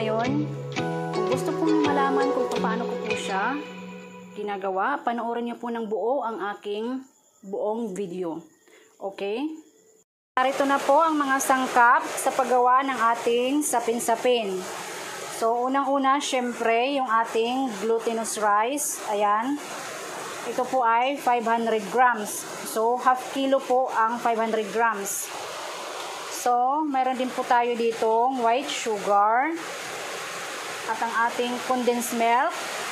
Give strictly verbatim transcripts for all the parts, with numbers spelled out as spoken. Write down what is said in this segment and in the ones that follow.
ngayon, kung gusto pong malaman kung paano ko po siya ginagawa, panoorin niyo po ng buo ang aking buong video. Okay? Narito na po ang mga sangkap sa paggawa ng ating sapin-sapin. So, unang-una, syempre, yung ating glutinous rice. Ayan. Ito po ay five hundred grams. So, half kilo po ang five hundred grams. So, mayroon din po tayo ditong white sugar at ang ating condensed milk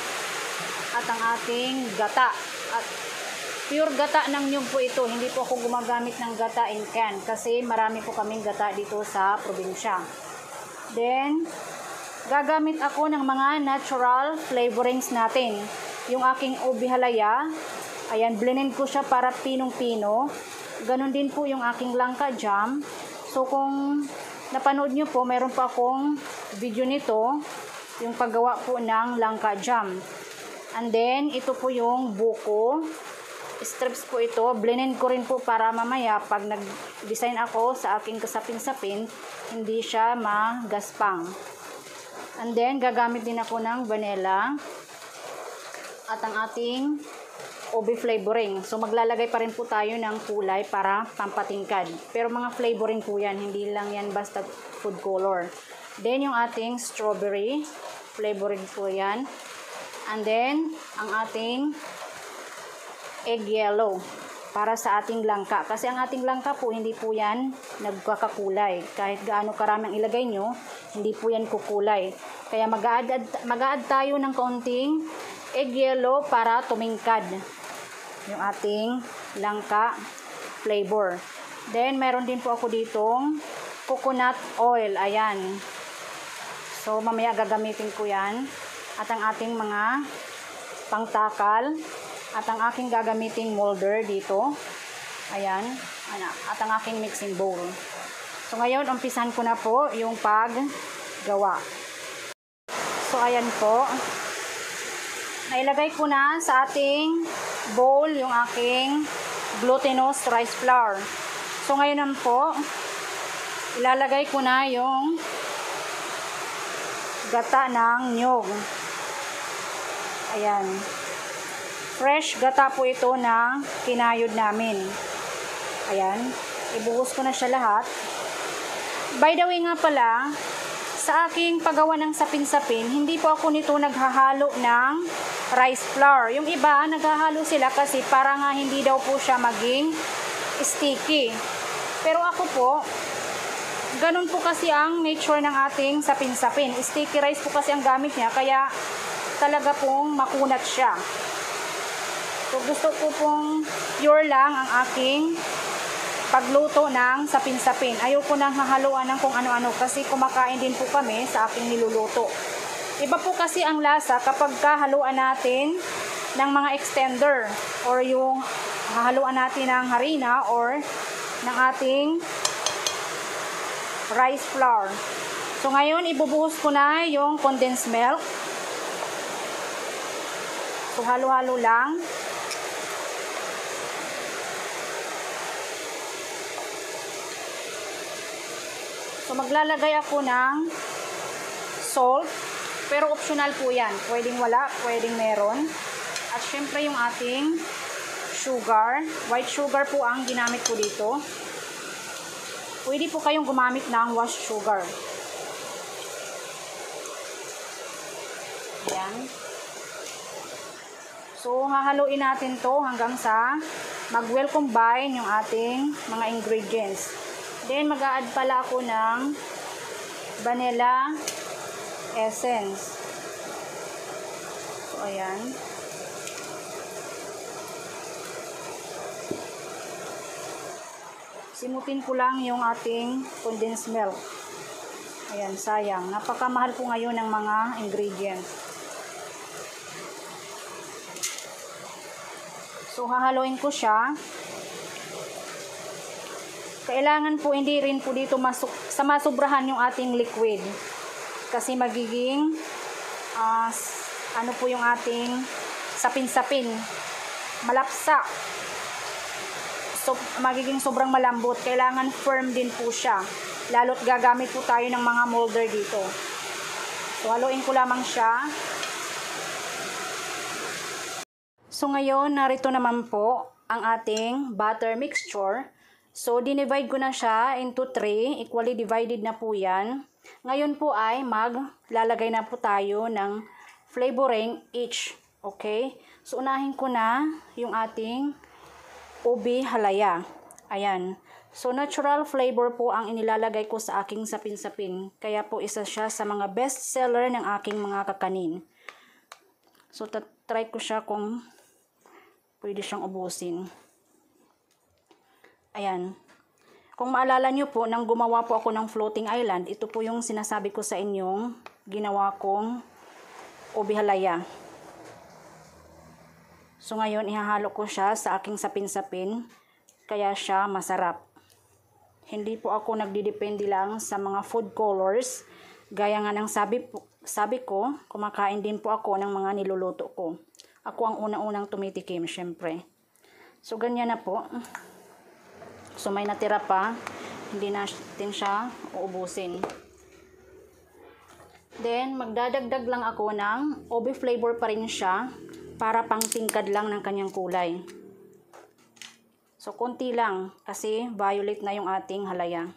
at ang ating gata. At pure gata ng niyog po ito. Hindi po ako gumagamit ng gata in can kasi marami po kaming gata dito sa probinsya. Then, gagamit ako ng mga natural flavorings natin. Yung aking ubi halaya, ayan, blended ko siya para pinong-pino. Ganon din po yung aking langka jam. So, kung napanood nyo po, meron pa akong video nito, yung paggawa po ng langka jam. And then, ito po yung buko. Strips po ito. Blended ko rin po para mamaya, pag nag-design ako sa aking kasapin-sapin, hindi siya magaspang. And then, gagamit din ako ng vanilla at ang ating ube flavoring. So, maglalagay pa rin po tayo ng kulay para pampatingkad. Pero mga flavoring po yan, hindi lang yan basta food color. Then, yung ating strawberry flavoring po yan. And then, ang ating egg yellow para sa ating langka. Kasi ang ating langka po, hindi po yan nagkakakulay. Kahit gaano karaming ilagay nyo, hindi po yan kukulay. Kaya mag-a-add mag-a-add tayo ng kaunting egg yellow para tumingkad yung ating langka flavor. Then, meron din po ako ditong coconut oil. Ayan. So, mamaya gagamitin ko yan. At ang ating mga pangtakal. At ang aking gagamiting molder dito. Ayan. At ang aking mixing bowl. So, ngayon, umpisan ko na po yung paggawa. So, ayan po. Nailagay ko na sa ating bowl yung aking glutinous rice flour. So, ngayon naman po, ilalagay ko na yung gata ng niyog. Ayan. Fresh gata po ito na kinayod namin. Ayan. Ibuhos ko na siya lahat. By the way nga pala, sa aking paggawa ng sapin-sapin, hindi po ako nito naghahalo ng rice flour. Yung iba, naghahalo sila kasi para nga hindi daw po siya maging sticky. Pero ako po, ganun po kasi ang nature ng ating sapin-sapin. Sticky rice po kasi ang gamit niya, kaya talaga pong makunat siya. So, gusto ko pong pure lang ang aking pagluto ng sapin-sapin. Ayoko nang hahaluan ng kung ano-ano kasi kumakain din po kami sa aking niluluto. Iba po kasi ang lasa kapag kahaluan natin ng mga extender or yung hahaluan natin ng harina or ng ating rice flour. So, ngayon, ibubuhos ko na yung condensed milk. So, halo-halo lang. So, maglalagay ako ng salt. Pero optional po yan. Pwedeng wala, pwedeng meron. At syempre yung ating sugar. White sugar po ang ginamit ko dito. Pwede po kayong gumamit ng washed sugar. Ayan. So, hahaluin natin to hanggang sa mag-well combine yung ating mga ingredients. Then, mag-a-add pala ako ng vanilla essence. So, ayan. Simutin ko lang yung ating condensed milk. Ayan, sayang. Napakamahal po ngayon ng mga ingredients. So, hahaluin ko siya. Kailangan po hindi rin po dito masuk sa masubrahan yung ating liquid. Kasi magiging uh, ano po yung ating sapin-sapin. Malapsa. So, magiging sobrang malambot. Kailangan firm din po siya. Lalo't gagamit po tayo ng mga molder dito. So, haluin ko lamang siya. So, ngayon, narito naman po ang ating butter mixture. So, dinivide ko na siya into three. Equally divided na po yan. Ngayon po ay maglalagay na po tayo ng flavoring each. Okay? So, unahin ko na yung ating ubi halaya. Ayan. So, natural flavor po ang inilalagay ko sa aking sapin-sapin. Kaya po isa siya sa mga best seller ng aking mga kakanin. So, try ko siya kung pwede siyang ubusin. Ayan. Kung maalala nyo po, nang gumawa po ako ng floating island, ito po yung sinasabi ko sa inyong ginawa kong ubi halaya. So, ngayon, ihahalo ko siya sa aking sapin-sapin. Kaya siya masarap. Hindi po ako nagdidepende lang sa mga food colors. Gaya nga ng sabi, po, sabi ko, kumakain din po ako ng mga niluluto ko. Ako ang unang-unang tumitikim, syempre. So, ganyan na po. So, may natira pa. Hindi natin siya uubusin. Then, magdadagdag lang ako ng ubi flavor pa rin siya para pang tingkad lang ng kanyang kulay. So, konti lang kasi violet na yung ating halaya.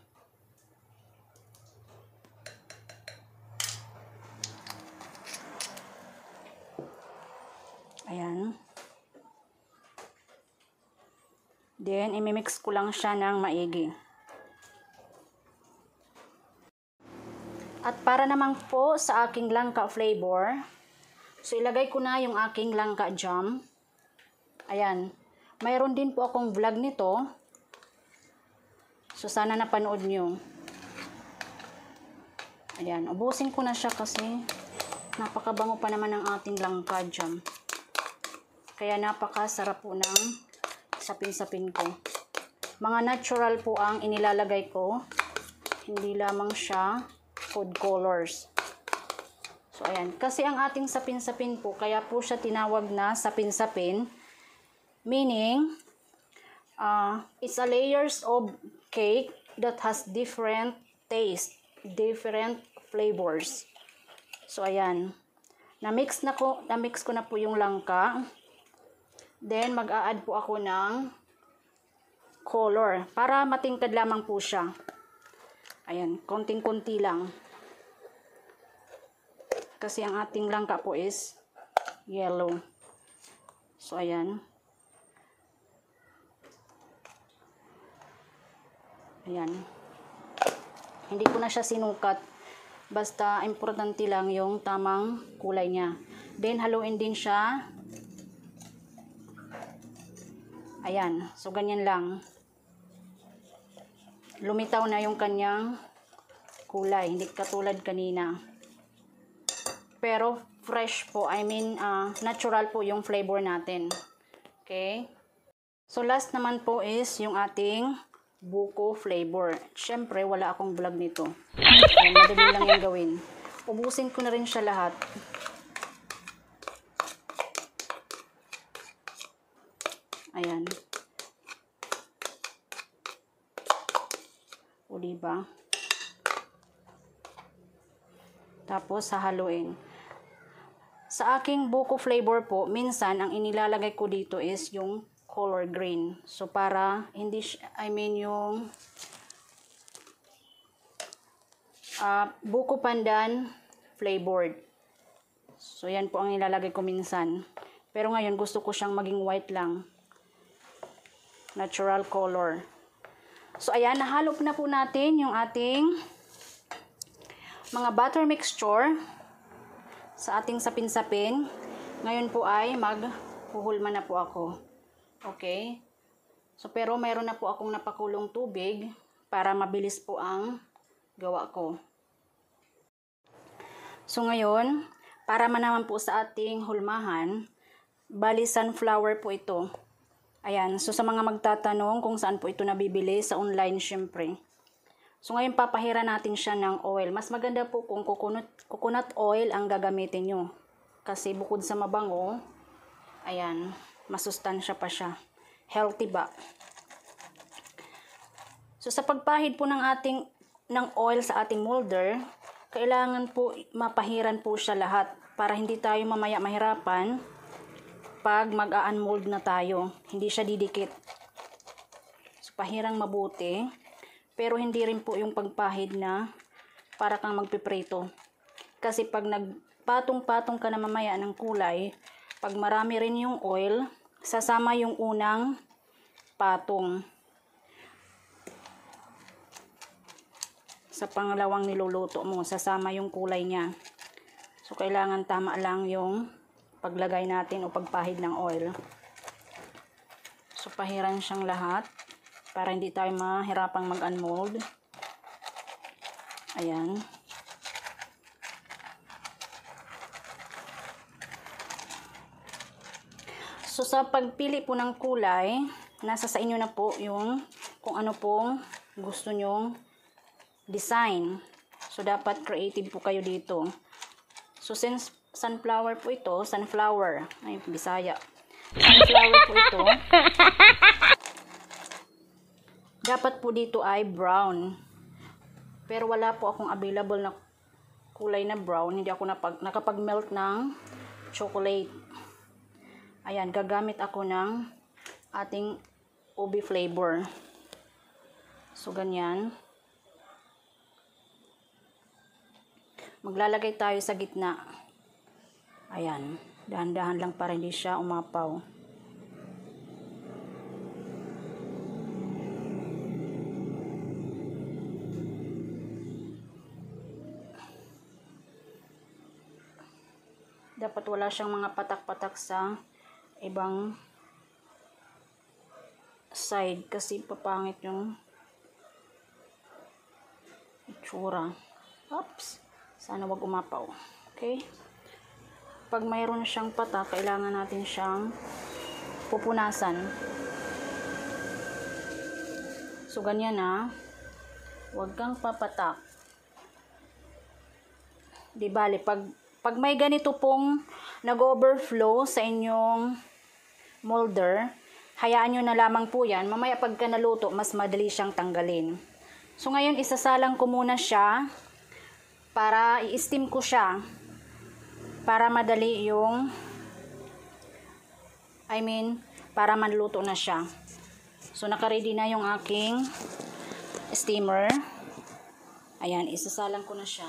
Ayan. Then, imimix ko lang siya ng maigi. At para naman po sa aking langka flavor, so ilagay ko na yung aking langka jam. Ayan. Mayroon din po akong vlog nito. So, sana napanood nyo. Ayan. Ubusin ko na siya kasi napakabango pa naman ng ating langka jam. Kaya napakasarap po ng sapin-sapin ko. Mga natural po ang inilalagay ko. Hindi lamang siya food colors. So, ayan. Kasi ang ating sapin-sapin po, kaya po siya tinawag na sapin-sapin. Meaning, uh, it's a layers of cake that has different taste, different flavors. So, ayan. Na-mix na ko, na-mix ko na po yung langka. Then, mag-a-add po ako ng color para matingkad lamang po siya. Ayan, konting-konti lang. Kasi ang ating langka po is yellow. So, ayan. Ayan. Hindi ko na siya sinukat. Basta, importante lang yung tamang kulay niya. Then, haluin din siya. Ayan. So, ganyan lang. Lumitaw na yung kanyang kulay. Hindi katulad kanina. Pero, fresh po. I mean, uh, natural po yung flavor natin. Okay? So, last naman po is yung ating buko flavor. Siyempre, wala akong vlog nito. Ayan, madali lang yung gawin. Ubusin ko na rin siya lahat. Ayan. O, diba? Tapos, hahaluin. Sa aking buko flavor po, minsan, ang inilalagay ko dito is yung color green. So, para, hindi, I mean, yung uh, buko pandan flavored. So, yan po ang nilalagay ko minsan. Pero ngayon, gusto ko siyang maging white lang. Natural color. So, ayan, nahalo na po natin yung ating mga butter mixture sa ating sapin-sapin. Ngayon po ay maghuhulma na po ako. Okay? So, pero mayroon na po akong napakulong tubig para mabilis po ang gawa ko. So, ngayon, para manaman po sa ating hulmahan, bali sunflower po ito. Ayan. So, sa mga magtatanong kung saan po ito nabibili, sa online syempre. So, ngayon papahira natin siya ng oil. Mas maganda po kung coconut, coconut oil ang gagamitin nyo. Kasi bukod sa mabango, ayan, masustansya pa siya. Healthy ba? So, sa pagpahid po ng ating ng oil sa ating molder, kailangan po mapahiran po siya lahat para hindi tayo mamaya mahirapan pag mag-a-unmold na tayo. Hindi siya didikit. So, pahirang mabuti. Pero hindi rin po yung pagpahid na para kang magpiprito. Kasi pag nagpatong-patong ka na mamaya ng kulay, pag marami rin yung oil, sasama yung unang patong sa pangalawang niluluto mo, sasama yung kulay niya. So, kailangan tama lang yung paglagay natin o pagpahid ng oil. So, pahiran siyang lahat para hindi tayo mahirapang mag-unmold. Ayan. So, sa pagpili po ng kulay, nasa sa inyo na po yung kung ano pong gusto nyong design. So, dapat creative po kayo dito. So, since sunflower po ito, sunflower, ay, Bisaya. Sunflower po ito, dapat po dito ay brown. Pero wala po akong available na kulay na brown. Hindi ako napag, nakapag-melt ng chocolate. Ayan, gagamit ako ng ating ube flavor. So, ganyan. Maglalagay tayo sa gitna. Ayan. Dahan-dahan lang para hindi siya umapaw. Dapat wala siyang mga patak-patak sa ibang side kasi papangit yung itsura. Oops. Sana wag umapaw. Okay? Pag mayroon siyang patak, kailangan natin siyang pupunasan. So, ganyan na. Huwag kang papatak. Di bali, pag, pag may ganito pong nag-overflow sa inyong molder, hayaan nyo na lamang po yan. Mamaya pagka naluto, mas madali siyang tanggalin. So, ngayon, isasalang ko muna siya para i-steam ko siya para madali yung I mean para manluto na siya. So, naka-ready na yung aking steamer. Ayan, isasalang ko na siya.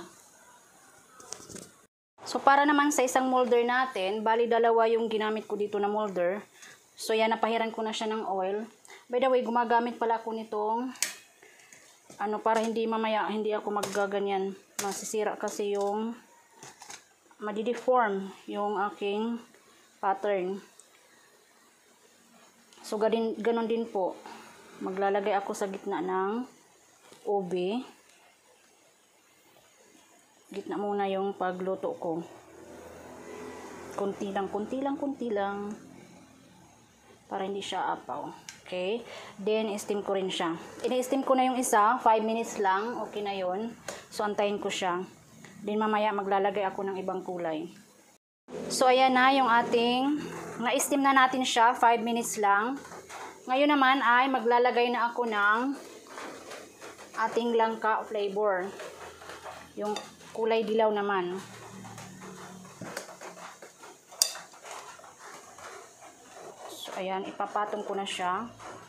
So, para naman sa isang molder natin, bali dalawa yung ginamit ko dito na molder. So, yan, napahiran ko na siya ng oil. By the way, gumagamit pala ako nitong ano, para hindi mamaya, hindi ako maggaganyan. Masisira kasi yung madideform yung aking pattern. So, ganon, ganon din po. Maglalagay ako sa gitna ng ube. Gitna muna yung pagluto ko. Kunti lang, kunti lang, kunti lang. Para hindi siya apaw. Okay? Then, steam ko rin siya. Ini-steam ko na yung isa. five minutes lang. Okay na yun. So, antayin ko siya. Then, mamaya maglalagay ako ng ibang kulay. So, ayan na yung ating na-steam na natin siya. five minutes lang. Ngayon naman ay maglalagay na ako ng ating langka flavor. Yung kulay dilaw naman. Ayan, ipapatong ko na siya.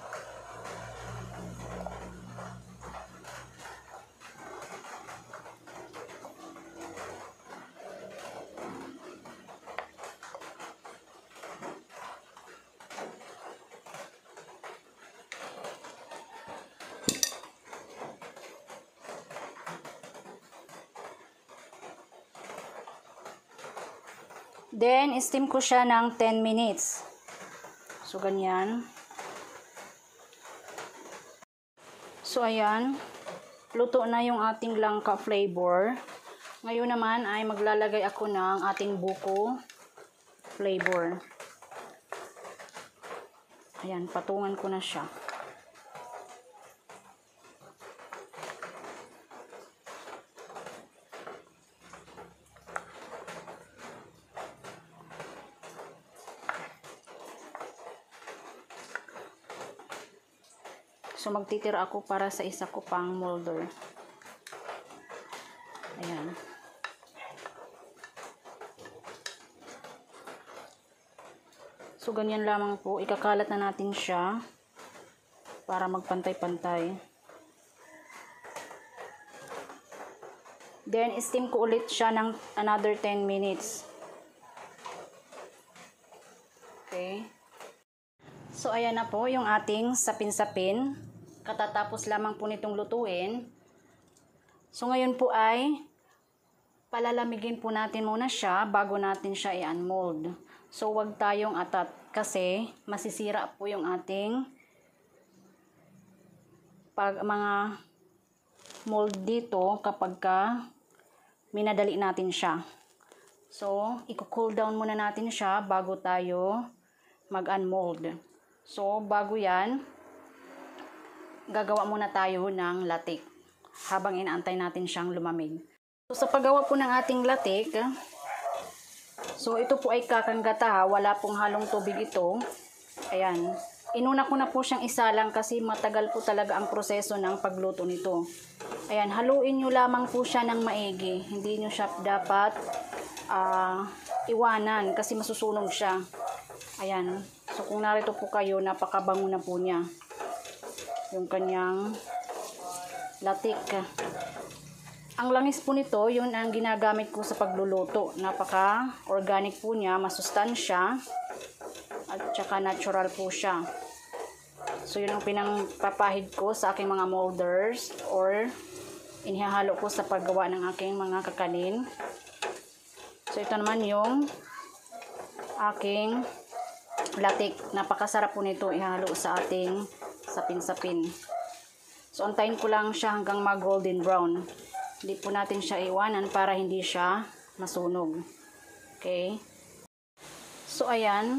Then, steam ko siya ng ten minutes. So, ganyan. So, ayan. Luto na yung ating langka flavor. Ngayon naman ay maglalagay ako ng ating buko flavor. Ayan, patungan ko na siya. So, magtitira ako para sa isa ko pang molder. Ayan. So, ganyan lamang po. Ikakalat na natin siya para magpantay-pantay. Then, steam ko ulit siya ng another ten minutes. Okay. So, ayan na po yung ating sapin-sapin. Katatapos lamang po nitong lutuin. So, ngayon po ay palalamigin po natin muna siya bago natin siya i-unmold. So, wag tayong atat kasi masisira po yung ating pag mga mold dito kapag ka minadali natin siya. So, i-cool down muna natin siya bago tayo mag-unmold. So, bago yan, gagawa muna tayo ng latik habang inaantay natin siyang lumamig. So, sa paggawa po ng ating latik, so ito po ay kakanggata ha, wala pong halong tubig ito. Ayan. Inuna ko na po siyang isalang kasi matagal po talaga ang proseso ng pagluto nito. Ayan, haluin nyo lamang po siya ng maigi. Hindi nyo siya dapat uh, iwanan kasi masusunog siya. Ayan. So kung narito po kayo, napakabango na po niya. Yung kanyang latik. Ang langis po nito, yun ang ginagamit ko sa pagluluto. Napaka-organic po niya, masustansya, at saka natural po siya. So, yun ang pinangpapahid ko sa aking mga molders or inihahalo ko sa paggawa ng aking mga kakanin. So, ito naman yung aking latik. Napakasarap po nito ihalo sa ating sapin-sapin. So, antayin ko lang siya hanggang mag-golden brown. Hindi po natin siya iwanan para hindi siya masunog. Okay? So, ayan.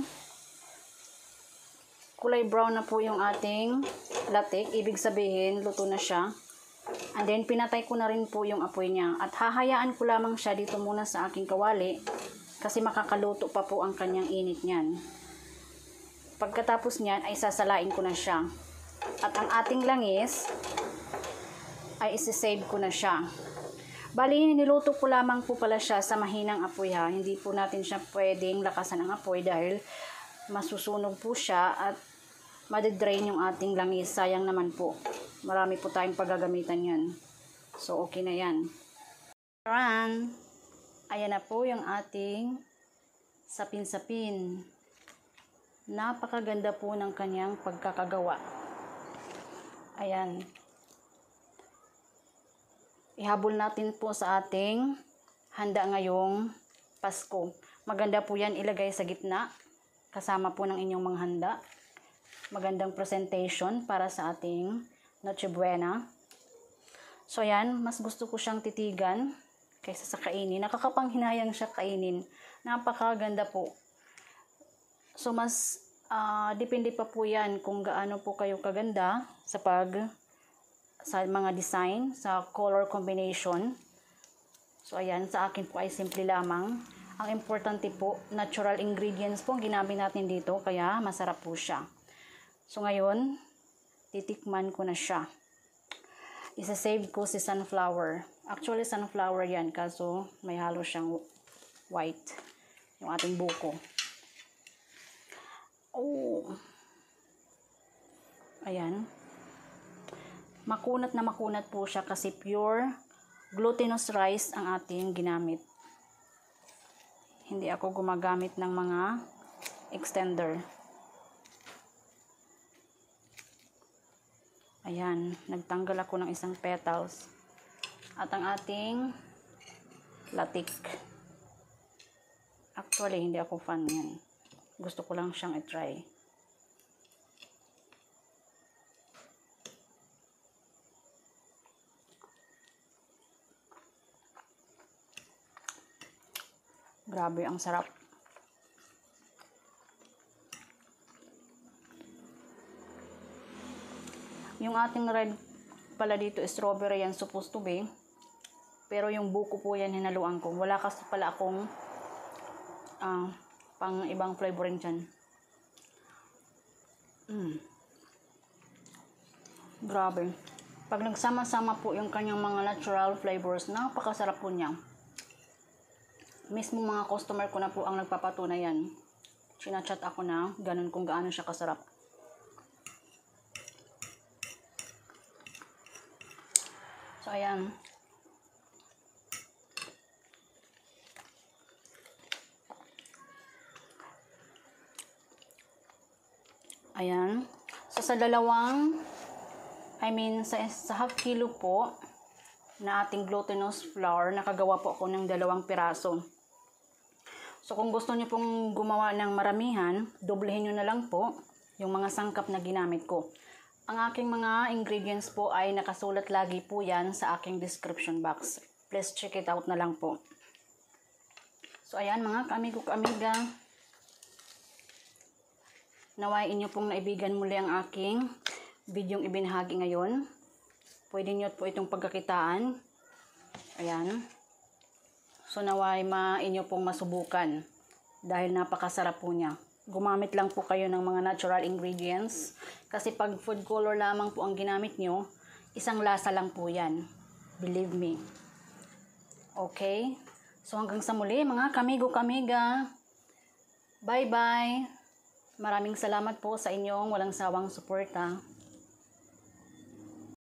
Kulay brown na po yung ating latik. Ibig sabihin, luto na siya. And then, pinatay ko na rin po yung apoy niya. At hahayaan ko lamang siya dito muna sa aking kawali kasi makakaluto pa po ang kanyang init niyan. Pagkatapos niyan, ay sasalain ko na siya. At ang ating langis, ay isi-save ko na siya. Bali, niluto ko lamang po pala siya sa mahinang apoy ha. Hindi po natin siya pwedeng lakasan ng apoy dahil masusunog po siya at madidrain yung ating langis. Sayang naman po. Marami po tayong paggagamitan yan. So, okay na yan. Ayan. Ayan na po yung ating sapin-sapin. Napakaganda po ng kanyang pagkakagawa. Ayan. Ihabol natin po sa ating handa ngayong Pasko. Maganda po yan ilagay sa gitna. Kasama po ng inyong mga handa. Magandang presentation para sa ating Noche Buena. So yan, mas gusto ko siyang titigan kaysa sa kainin. Nakakapanghinayang siya kainin. Napakaganda po. So mas uh, depende pa po yan kung gaano po kayo kaganda sa pag sa mga design, sa color combination. So ayan, sa akin po ay simple lamang. Ang importante po, natural ingredients po ang ginamit natin dito, kaya masarap po siya. So ngayon, titikman ko na siya. Isa-save ko si sunflower. Actually, sunflower yan, kaso may halo siyang white. Yung ating buko. Oh! Ayan. Makunat na makunat po siya kasi pure glutinous rice ang ating ginamit. Hindi ako gumagamit ng mga extender. Ayan, nagtanggal ako ng isang petals. At ang ating latik. Actually, hindi ako fan yan. Gusto ko lang siyang i-try. Grabe, ang sarap. Yung ating red pala dito, strawberry yan supposed to be. Pero yung buko po yan hinaluan ko. Wala kasi pala akong uh, pang ibang flavoring dyan. Mm. Grabe. Pag nagsama-sama po yung kanyang mga natural flavors, napakasarap po niya. Mismo mga customer ko na po ang nagpapatunay yan. Chinachat ako na ganun kung gaano siya kasarap. So, ayan. Ayan. So, sa dalawang, I mean, sa, sa half kilo po na ating glutinous flour, nakagawa po ako ng dalawang piraso. So, kung gusto niyo pong gumawa ng maramihan, doblehin niyo na lang po yung mga sangkap na ginamit ko. Ang aking mga ingredients po ay nakasulat lagi po yan sa aking description box. Please check it out na lang po. So, ayan mga kaamigo-kaamiga. Naway inyo pong naibigan muli ang aking bidyong ibinahagi ngayon. Pwede nyo po itong pagkakitaan. Ayan. So, naway ma inyo pong masubukan. Dahil napakasarap po niya. Gumamit lang po kayo ng mga natural ingredients. Kasi pag food color lamang po ang ginamit nyo, isang lasa lang po yan. Believe me. Okay? So hanggang sa muli mga kamigo-kamiga. Bye-bye. Maraming salamat po sa inyong walang sawang suporta.